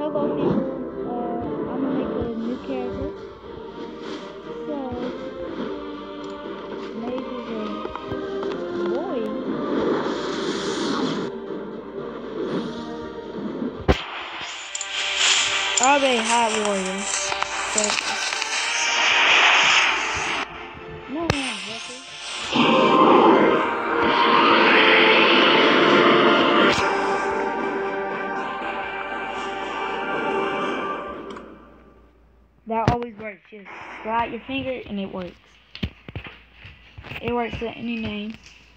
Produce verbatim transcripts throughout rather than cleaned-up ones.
hello people, uh, I'm gonna make a new character. So, maybe the boy. Probably Hot Warrior. So, no, no, Jesse. That always works. Just slide your finger and it works. It works with any name.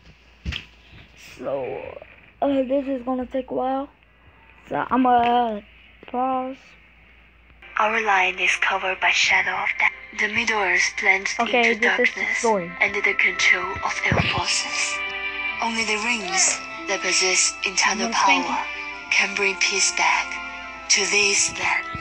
So, uh, this is gonna take a while. So, I'm gonna uh, pause. Our line is covered by shadow of death. The Middle Earth plunged Okay, into this is the darkness story. under the control of air forces. Only the rings that possess internal No power thinking. can bring peace back to this land.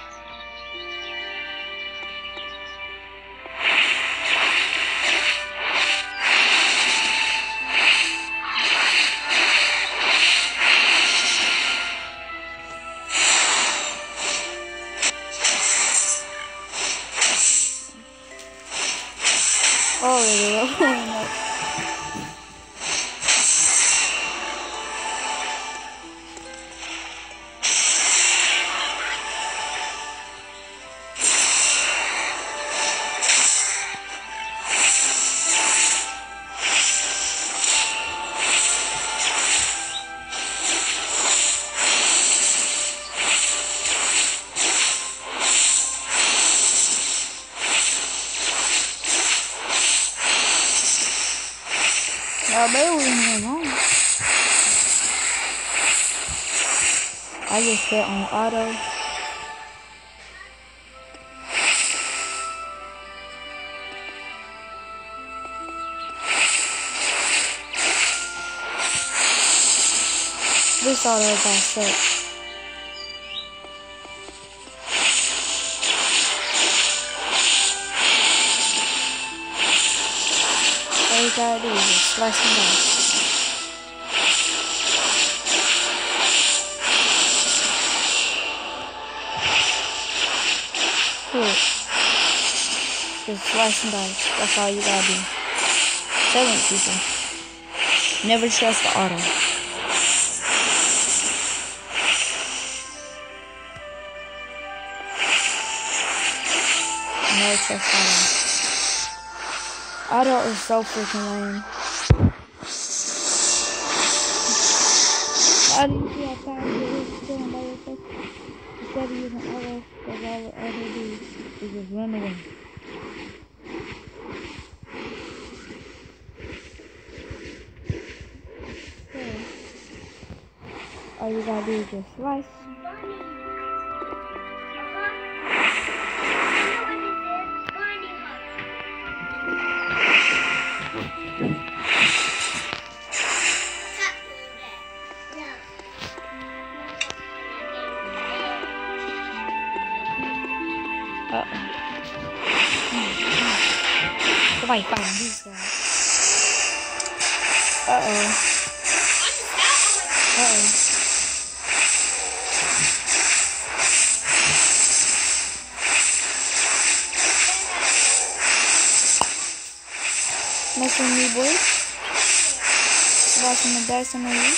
Oh, no. Y'all better leave me alone. I just set on auto. This auto got set. All you gotta do is just slice and dice. Cool. Just slice and dice. That's all you gotta do. Telling people. Never trust the auto. Never trust auto. Auto is so freaking lame. How do you see how fast it is going by yourself? Instead of using auto, because all the auto do is just run away. So, all you gotta do is just slice. Uh-oh. Somebody find these guys. Uh-oh. Uh-oh. Messing with me, boy. Slicing the dice on you.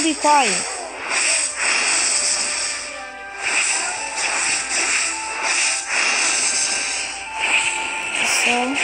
be quiet. So.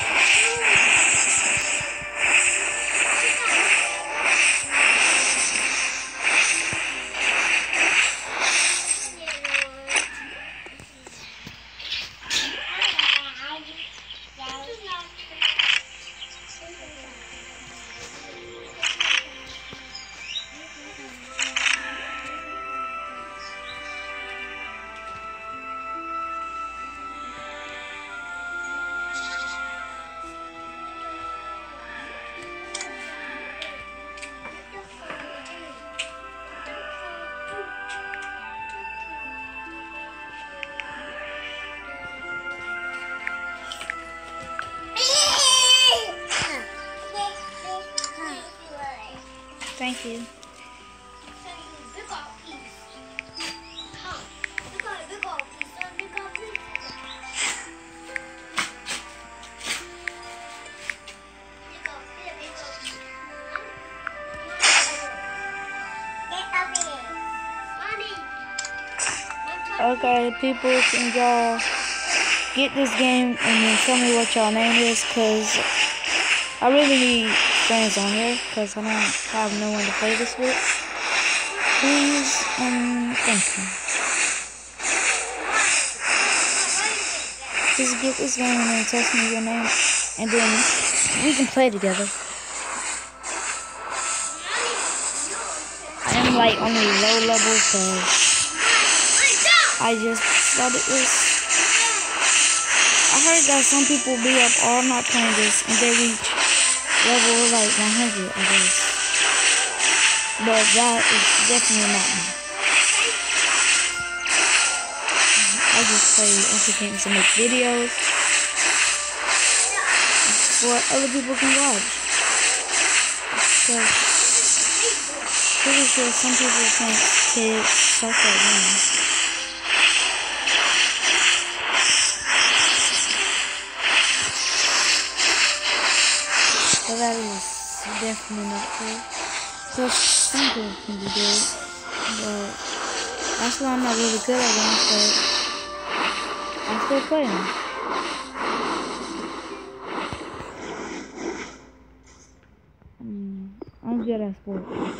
Thank you. Okay, people, can y'all get this game and then tell me what y'all name is, because I really need friends on here, because I don't have no one to play this with. Please, um, thank you. Just get this game and then text me your name, and then we can play together. I am like only low level, because I just thought it was. I heard that some people be up all night playing this and they reach level like one hundred, I guess. But that is definitely not me. I just play other games to make videos for other people can watch. Because pretty sure some people think kids suck at games. So that is definitely not true. So some people can be good, but that's why I'm not really good at games, but I still play them. Mm, I'm good at sports.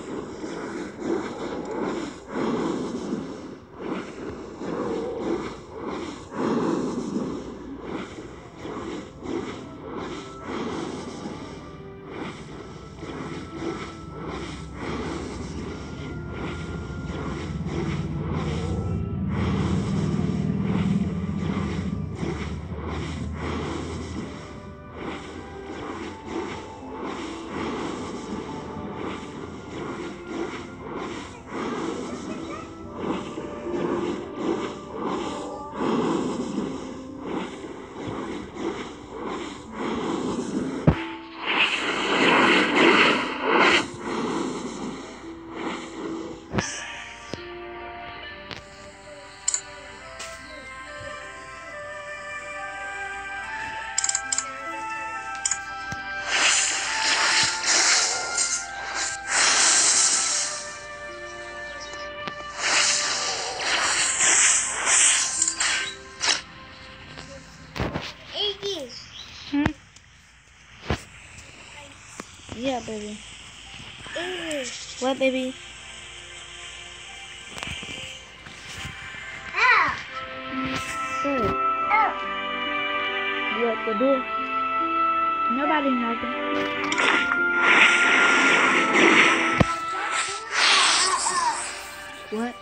Yeah, baby. Mm. What, baby? Ah. Good. Oh. You at the door? Nobody knocking. What?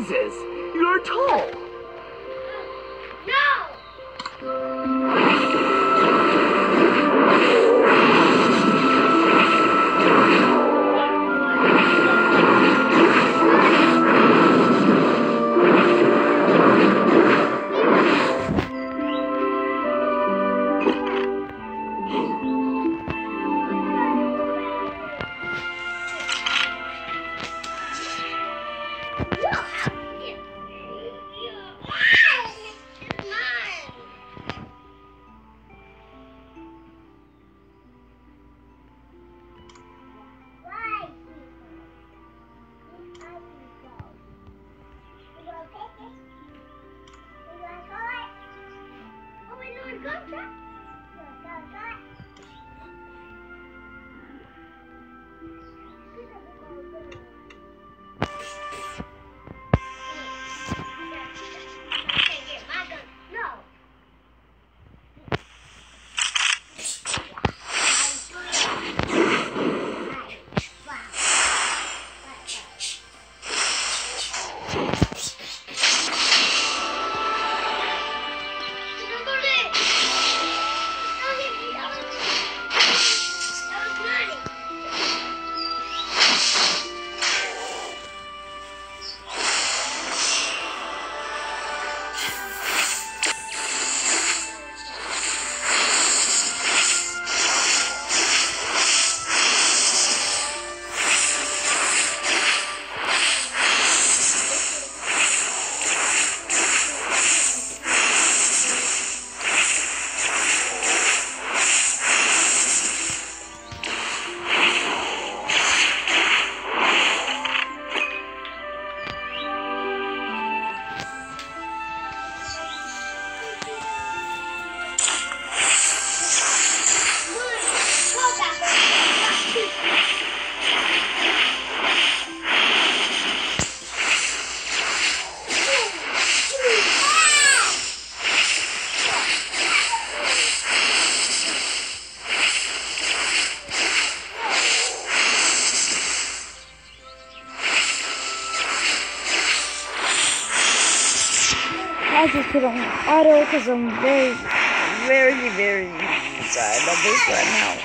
Jesus! You're tall! I just put on auto because I'm very, very, very sorry about this right now.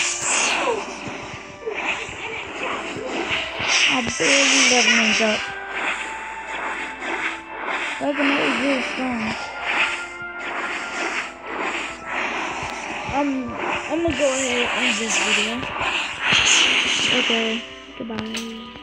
I barely leveling up. Leveling up is really strong. I'm, I'm gonna go ahead and end this video. Okay, goodbye.